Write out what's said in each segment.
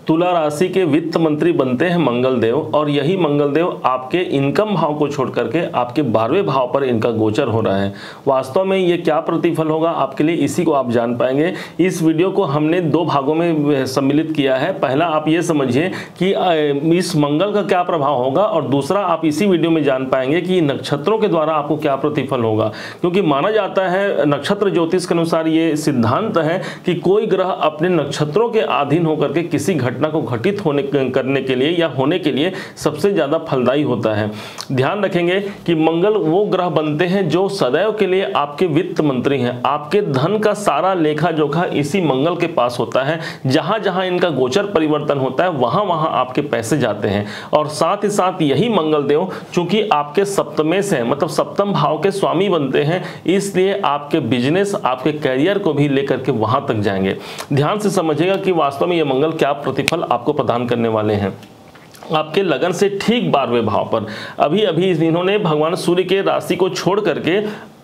तुला राशि के वित्त मंत्री बनते हैं मंगल देव, और यही मंगल देव आपके इनकम भाव को छोड़ करके आपके 12वें भाव पर इनका गोचर हो रहा है। वास्तव में ये क्या प्रतिफल होगा आपके लिए, इसी को आप जान पाएंगे। इस वीडियो को हमने 2 भागों में सम्मिलित किया है। पहला आप ये समझिए कि इस मंगल का क्या प्रभाव होगा, और दूसरा आप इसी वीडियो में जान पाएंगे कि नक्षत्रों के द्वारा आपको क्या प्रतिफल होगा। क्योंकि माना जाता है, नक्षत्र ज्योतिष के अनुसार ये सिद्धांत है कि कोई ग्रह अपने नक्षत्रों के अधीन होकर के किसी घटना को घटित करने के लिए या होने के लिए सबसे ज्यादा फलदायी होता है। ध्यान रखेंगे कि मंगल वो ग्रह बनते हैं जो सदैव के लिए आपके वित्त मंत्री हैं। आपके धन का सारा लेखा जोखा इसी मंगल के पास होता है। जहां जहां इनका गोचर परिवर्तन होता है वहां वहां आपके पैसे जाते हैं। और साथ ही साथ यही मंगल देव चूंकि आपके सप्तमे से मतलब सप्तम भाव के स्वामी बनते हैं, इसलिए आपके बिजनेस, आपके कैरियर को भी लेकर के वहां तक जाएंगे। ध्यान से समझिएगा कि वास्तव में ये मंगल क्या प्रतिफल आपको प्रदान करने वाले हैं। आपके लगन से ठीक 12वें भाव पर अभी अभी इन्होंने भगवान सूर्य के राशि को छोड़ करके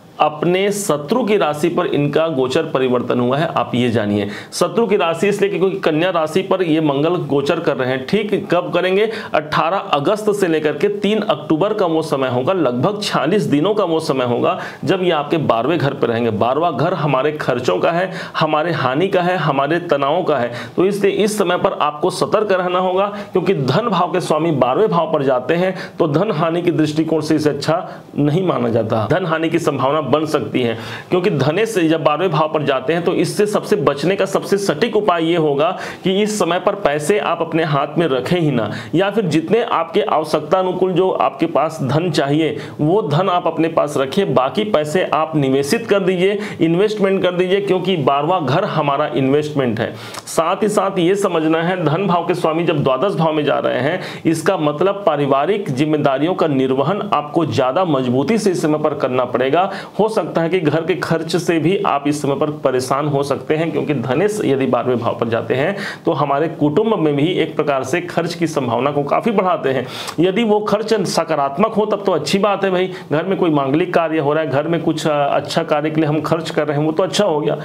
अपने शत्रु की राशि पर इनका गोचर परिवर्तन हुआ है। आप ये जानिए, शत्रु की राशि इसलिए क्योंकि कन्या राशि पर ये मंगल गोचर कर रहे हैं। ठीक कब करेंगे? 18 अगस्त से लेकर के 3 अक्टूबर का वो समय होगा, लगभग 46 दिनों का वो समय होगा जब ये आपके 12वें घर पर रहेंगे। 12वां घर हमारे खर्चों का है, हमारे हानि का है, हमारे तनावों का है। तो इसलिए इस समय पर आपको सतर्क रहना होगा, क्योंकि धन भाव के स्वामी 12वें भाव पर जाते हैं तो धन हानि की दृष्टिकोण से इसे अच्छा नहीं माना जाता। धन हानि की संभावना बन सकती है, क्योंकि धनेश जब 12वें भाव पर जाते हैं तो इससे सबसे बचने का सबसे सटीक उपाय ये होगा कि इस समय पर पैसे आप अपने हाथ में रखें ही ना, या फिर जितने आपके आवश्यकता अनुकूल जो आपके पास धन चाहिए वो धन आप अपने पास रखिए, बाकी पैसे आप निवेशित कर दीजिए, इन्वेस्टमेंट कर दीजिए, क्योंकि 12वां घर हमारा इन्वेस्टमेंट है। साथ ही साथ ये समझना है, धन भाव के स्वामी जब द्वादश भाव में जा रहे हैं, इसका मतलब पारिवारिक जिम्मेदारियों का निर्वहन आपको ज्यादा मजबूती से इस समय पर करना पड़ेगा। हो सकता है कि घर के खर्च से भी आप इस समय पर परेशान हो सकते हैं, क्योंकि धनेश यदि 12वें भाव पर जाते हैं तो हमारे कुटुंब में भी एक प्रकार से खर्च की संभावना को काफी बढ़ाते हैं। यदि वो खर्च सकारात्मक हो तब तो अच्छी बात है, भाई घर में कोई मांगलिक कार्य हो रहा है, घर में कुछ अच्छा कार्य के लिए हम खर्च कर रहे हैं, वो तो अच्छा हो गया।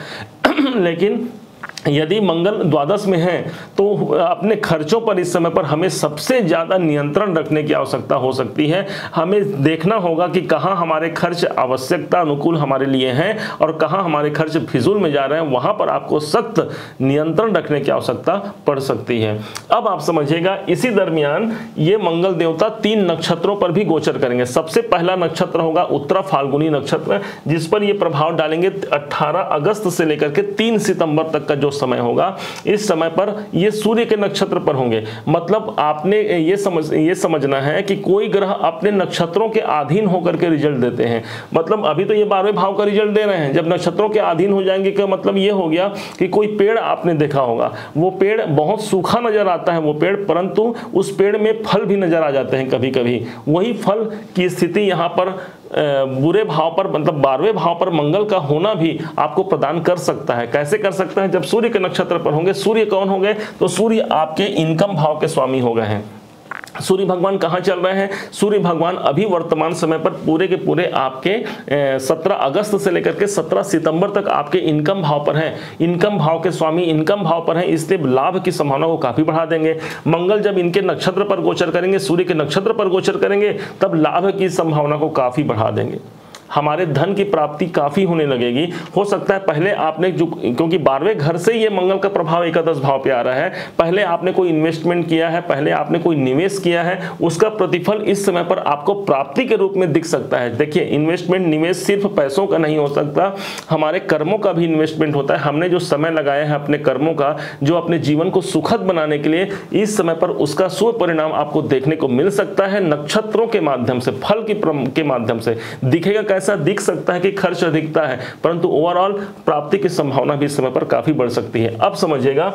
लेकिन यदि मंगल द्वादश में है तो अपने खर्चों पर इस समय पर हमें सबसे ज्यादा नियंत्रण रखने की आवश्यकता हो सकती है। हमें देखना होगा कि कहां हमारे खर्च आवश्यकता अनुकूल हमारे लिए हैं और कहां हमारे खर्च फिजूल में जा रहे हैं, वहां पर आपको सख्त नियंत्रण रखने की आवश्यकता पड़ सकती है। अब आप समझिएगा, इसी दरमियान ये मंगल देवता 3 नक्षत्रों पर भी गोचर करेंगे। सबसे पहला नक्षत्र होगा उत्तरा फाल्गुनी नक्षत्र, जिस पर ये प्रभाव डालेंगे 18 अगस्त से लेकर के 3 सितंबर तक का जो समय होगा। इस समय पर ये सूर्य के नक्षत्र पर होंगे। मतलब आपने ये समझना है कि कोई ग्रह अपने नक्षत्रों के अधीन होकर के रिजल्ट देते हैं। मतलब अभी तो ये 12वें भाव का रिजल्ट दे रहे हैं, जब नक्षत्रों के अधीन हो जाएंगे का मतलब ये हो गया कि कोई पेड़ आपने देखा होगा, वो पेड़ बहुत सूखा नजर आता है वो पेड़, परंतु उस पेड़ में फल भी नजर आ जाते हैं कभी कभी। वही फल की स्थिति यहाँ पर बुरे भाव पर मतलब 12वें भाव पर मंगल का होना भी आपको प्रदान कर सकता है। कैसे कर सकता है? जब सूर्य के नक्षत्र पर होंगे। सूर्य कौन हो गए? तो सूर्य आपके इनकम भाव के स्वामी हो गए हैं। सूर्य भगवान कहां चल रहे हैं? सूर्य भगवान अभी वर्तमान समय पर पूरे के पूरे आपके 17 अगस्त से लेकर के 17 सितंबर तक आपके इनकम भाव पर हैं। इनकम भाव के स्वामी इनकम भाव पर हैं, इसलिए लाभ की संभावना को काफी बढ़ा देंगे। मंगल जब इनके नक्षत्र पर गोचर करेंगे, सूर्य के नक्षत्र पर गोचर करेंगे, तब लाभ की संभावना को काफी बढ़ा देंगे। हमारे धन की प्राप्ति काफी होने लगेगी। हो सकता है पहले आपने जो, क्योंकि 12वें घर से ये मंगल का प्रभाव एकादश भाव पे आ रहा है, पहले आपने कोई इन्वेस्टमेंट किया है, पहले आपने कोई निवेश किया है, उसका प्रतिफल इस समय पर आपको प्राप्ति के रूप में दिख सकता है। देखिए, इन्वेस्टमेंट निवेश सिर्फ पैसों का नहीं हो सकता, हमारे कर्मों का भी इन्वेस्टमेंट होता है। हमने जो समय लगाया है अपने कर्मों का, जो अपने जीवन को सुखद बनाने के लिए, इस समय पर उसका शुभ परिणाम आपको देखने को मिल सकता है। नक्षत्रों के माध्यम से, फल के माध्यम से दिखेगा। ऐसा दिख सकता है कि खर्च अधिकता है, परंतु ओवरऑल प्राप्ति की संभावना भी इस समय पर काफी बढ़ सकती है। अब समझिएगा,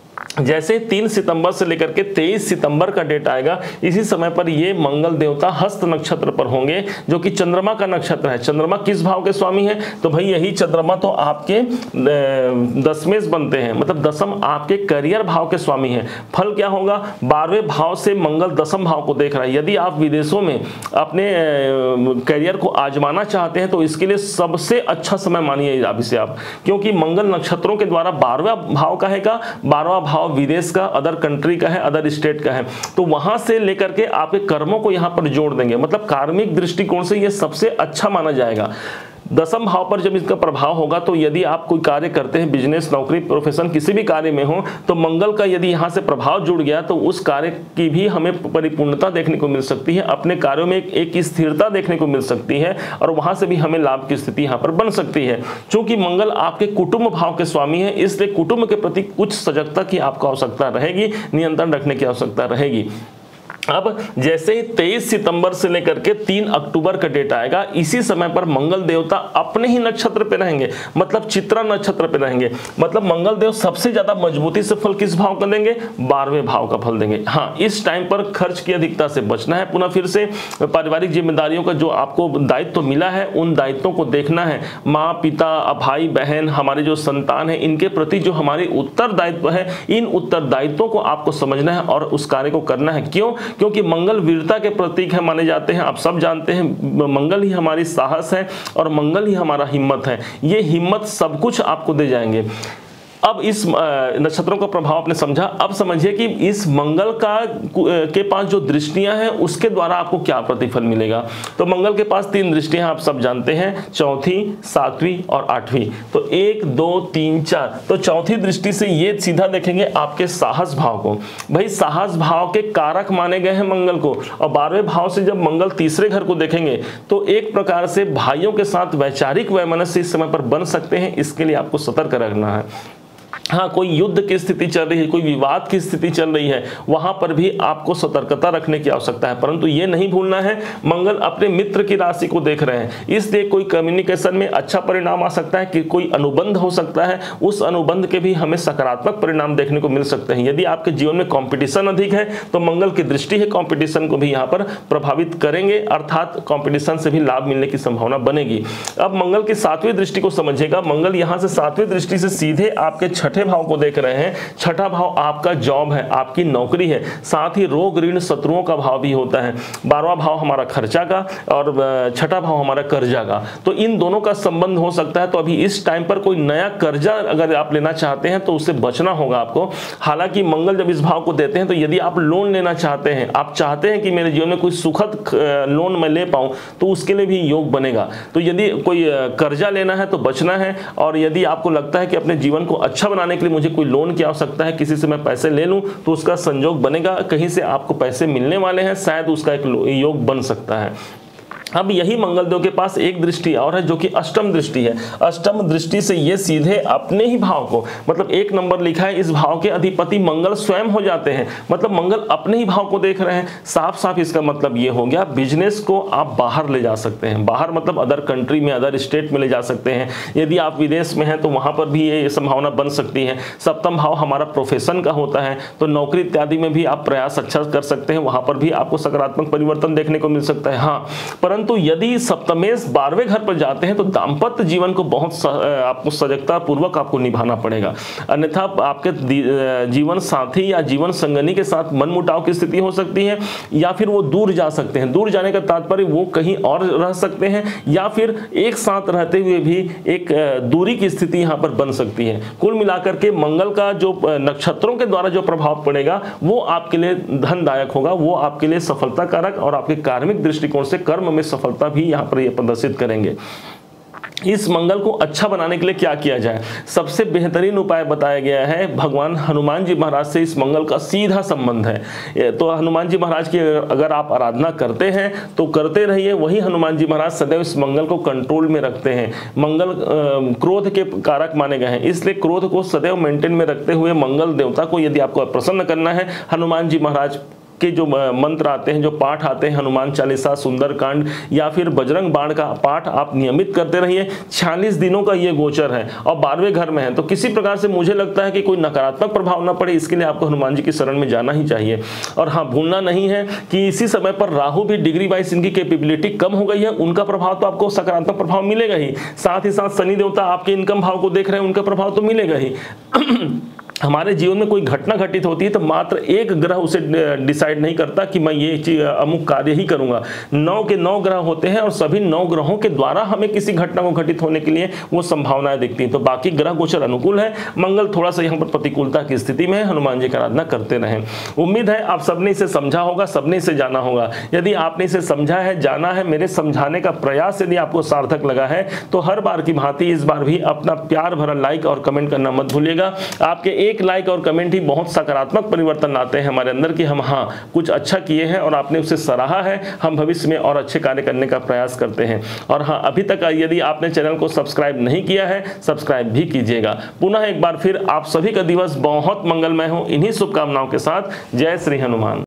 जैसे 3 सितंबर से लेकर के 23 सितंबर का डेट आएगा, इसी समय पर ये मंगल देवता हस्त नक्षत्र पर होंगे, जो कि चंद्रमा का नक्षत्र है। चंद्रमा किस भाव के स्वामी है? तो भाई यही चंद्रमा तो आपके दशमेश बनते हैं, मतलब दशम आपके करियर भाव के स्वामी हैं। फल क्या होगा? 12वें भाव से मंगल दशम भाव को देख रहा है। यदि आप विदेशों में अपने करियर को आजमाना चाहते हैं तो इसके लिए सबसे अच्छा समय मानिए अभी से आप, क्योंकि मंगल नक्षत्रों के द्वारा 12वां भाव कहेगा, 12वां भाव विदेश का, अदर कंट्री का है, अदर स्टेट का है, तो वहां से लेकर के आपके कर्मों को यहां पर जोड़ देंगे। मतलब कार्मिक दृष्टिकोण से यह सबसे अच्छा माना जाएगा। दसम भाव पर जब इसका प्रभाव होगा तो यदि आप कोई कार्य करते हैं, बिजनेस, नौकरी, प्रोफेशन, किसी भी कार्य में हो, तो मंगल का यदि यहां से प्रभाव जुड़ गया तो उस कार्य की भी हमें परिपूर्णता देखने को मिल सकती है, अपने कार्यों में एक स्थिरता देखने को मिल सकती है, और वहां से भी हमें लाभ की स्थिति यहां पर बन सकती है। चूंकि मंगल आपके कुटुंब भाव के स्वामी है, इसलिए कुटुंब के प्रति कुछ सजगता की आपको आवश्यकता रहेगी, नियंत्रण रखने की आवश्यकता रहेगी। अब जैसे ही 23 सितंबर से लेकर के 3 अक्टूबर का डेट आएगा, इसी समय पर मंगल देवता अपने ही नक्षत्र पे रहेंगे, मतलब चित्रा नक्षत्र पे रहेंगे। मतलब मंगल देव सबसे ज्यादा मजबूती से फल किस भाव का देंगे? 12वें भाव का फल देंगे। हाँ, इस टाइम पर खर्च की अधिकता से बचना है। पुनः फिर से पारिवारिक जिम्मेदारियों का जो आपको दायित्व मिला है, उन दायित्वों को देखना है। माँ, पिता, भाई, बहन, हमारे जो संतान है, इनके प्रति जो हमारी उत्तरदायित्व है, इन उत्तरदायित्वों को आपको समझना है और उस कार्य को करना है। क्यों? क्योंकि मंगल वीरता के प्रतीक है माने जाते हैं। आप सब जानते हैं मंगल ही हमारी साहस है और मंगल ही हमारा हिम्मत है। ये हिम्मत सब कुछ आपको दे जाएंगे। अब इस नक्षत्रों का प्रभाव आपने समझा। अब समझिए कि इस मंगल के पास जो दृष्टियां हैं उसके द्वारा आपको क्या प्रतिफल मिलेगा। तो मंगल के पास 3 दृष्टियां आप सब जानते हैं, चौथी, 7वीं और 8वीं। तो 1, 2, 3, 4। तो चौथी दृष्टि से ये सीधा देखेंगे आपके साहस भाव को। भाई साहस भाव के कारक माने गए हैं मंगल को, और 12वें भाव से जब मंगल तीसरे घर को देखेंगे तो एक प्रकार से भाइयों के साथ वैचारिक वैमनस्य इस समय पर बन सकते हैं। इसके लिए आपको सतर्क रहना है। हाँ, कोई युद्ध की स्थिति चल रही है, कोई विवाद की स्थिति चल रही है, वहां पर भी आपको सतर्कता रखने की आवश्यकता है। परंतु ये नहीं भूलना है, मंगल अपने मित्र की राशि को देख रहे हैं, इसलिए कोई कम्युनिकेशन में अच्छा परिणाम आ सकता है, कि कोई अनुबंध हो सकता है, उस अनुबंध के भी हमें सकारात्मक परिणाम देखने को मिल सकते हैं। यदि आपके जीवन में कॉम्पिटिशन अधिक है तो मंगल की दृष्टि है कॉम्पिटिशन को भी यहाँ पर प्रभावित करेंगे, अर्थात कॉम्पिटिशन से भी लाभ मिलने की संभावना बनेगी। अब मंगल की 7वीं दृष्टि को समझिएगा। मंगल यहाँ से 7वीं दृष्टि से सीधे आपके छठे भाव को देख रहे हैं। छठा भाव आपका जॉब है, आपकी नौकरी है, साथ ही रोग, ऋण, शत्रुओं का भाव भी होता है। 12वां भाव हमारा खर्चा का और छठा भाव हमारा कर्जा का, तो इन दोनों का संबंध हो सकता है। तो अभी इस टाइम पर कोई नया कर्जा अगर आप लेना चाहते हैं तो उससे बचना होगा आपको। हालांकि मंगल जब इस भाव को देते हैं तो यदि आप लोन लेना चाहते हैं, आप चाहते हैं कि मेरे जीवन में कोई सुखद लोन मैं ले पाऊं, तो उसके लिए भी योग बनेगा। तो यदि कोई कर्जा लेना है तो बचना है, और यदि आपको लगता है कि अपने जीवन को अच्छा बनाने के लिए मुझे कोई लोन की आवश्यकता है, किसी से मैं पैसे ले लूं, तो उसका संयोग बनेगा, कहीं से आपको पैसे मिलने वाले हैं, शायद उसका एक योग बन सकता है। अब यही मंगल देव के पास एक दृष्टि और है जो कि अष्टम दृष्टि है। अष्टम दृष्टि से ये सीधे अपने ही भाव को, मतलब 1 नंबर लिखा है, इस भाव के अधिपति मंगल स्वयं हो जाते हैं। मतलब मंगल अपने ही भाव को देख रहे हैं। साफ साफ इसका मतलब ये हो गया, बिजनेस को आप बाहर ले जा सकते हैं। बाहर मतलब अदर कंट्री में, अदर स्टेट में ले जा सकते हैं। यदि आप विदेश में हैं तो वहां पर भी ये संभावना बन सकती है। सप्तम भाव हमारा प्रोफेशन का होता है, तो नौकरी इत्यादि में भी आप प्रयास अच्छा कर सकते हैं, वहां पर भी आपको सकारात्मक परिवर्तन देखने को मिल सकता है। हाँ, परंतु यदि सप्तमेश 12वें घर पर जाते हैं तो दाम्पत्य जीवन को बहुत आपको सजगता पूर्वक आपको निभाना पड़ेगा, अन्यथा आपके जीवन साथी या जीवन संगनी के साथ मनमुटाव की स्थिति हो सकती है, या फिर वो दूर जा सकते हैं। दूर जाने का तात्पर्य वो कहीं और रह सकते हैं, या फिर एक साथ रहते हुए भी एक दूरी की स्थिति यहाँ पर बन सकती है। कुल मिलाकर के मंगल का जो नक्षत्रों के द्वारा जो प्रभाव पड़ेगा वो आपके लिए धनदायक होगा, वो आपके लिए सफलता कारक और आपके कार्मिक दृष्टिकोण से कर्म में सफलता भी यहां पर ये प्रदर्शित करेंगे। इस मंगल को अच्छा बनाने के लिए क्या किया जाए? सबसे बेहतरीन उपाय बताया गया है, भगवान हनुमान जी महाराज से इस मंगल का सीधा संबंध है। तो हनुमान जी महाराज की अगर आप आराधना करते हैं तो करते रहिए। वही हनुमान जी महाराज सदैव इस मंगल को कंट्रोल में रखते हैं। मंगल क्रोध के कारक माने गए हैं, इसलिए क्रोध को सदैव मेंटेन में रखते हुए मंगल देवता को यदि आपको प्रसन्न करना है, हनुमान जी महाराज के जो मंत्र आते हैं, जो पाठ आते हैं, हनुमान चालीसा, सुंदरकांड या फिर बजरंग बाण का पाठ आप नियमित करते रहिए। 46 दिनों का ये गोचर है और 12वें घर में है, तो किसी प्रकार से मुझे लगता है कि कोई नकारात्मक प्रभाव ना पड़े, इसके लिए आपको हनुमान जी की शरण में जाना ही चाहिए। और हाँ, भूलना नहीं है कि इसी समय पर राहु भी डिग्री वाइज इनकी कैपेबिलिटी कम हो गई है, उनका प्रभाव तो आपको सकारात्मक प्रभाव मिलेगा ही, साथ ही साथ शनि देवता आपके इनकम भाव को देख रहे हैं, उनका प्रभाव तो मिलेगा ही। हमारे जीवन में कोई घटना घटित होती है तो मात्र एक ग्रह उसे डिसाइड नहीं करता कि मैं ये अमुक कार्य ही करूंगा। 9 के 9 ग्रह होते हैं और सभी 9 ग्रहों के द्वारा हमें किसी घटना को घटित होने के लिए वो संभावनाएं दिखती हैं। तो बाकी ग्रह गोचर अनुकूल है, मंगल थोड़ा सा यहाँ पर प्रतिकूलता की स्थिति में है। हनुमान जी की आराधना करते रहें। उम्मीद है आप सबने इसे समझा होगा, सबने इसे जाना होगा। यदि आपने इसे समझा है, जाना है, मेरे समझाने का प्रयास यदि आपको सार्थक लगा है तो हर बार की भांति इस बार भी अपना प्यार भरा लाइक और कमेंट करना मत भूलिएगा। आपके एक लाइक और कमेंट ही बहुत सकारात्मक परिवर्तन लाते हैं हमारे अंदर कि हम कुछ अच्छा किए हैं और आपने उसे सराहा है। हम भविष्य में और अच्छे कार्य करने का प्रयास करते हैं। और अभी तक यदि आपने चैनल को सब्सक्राइब नहीं किया है, सब्सक्राइब भी कीजिएगा। पुनः एक बार फिर आप सभी का दिवस बहुत मंगलमय हो, इन्हीं शुभकामनाओं के साथ। जय श्री हनुमान।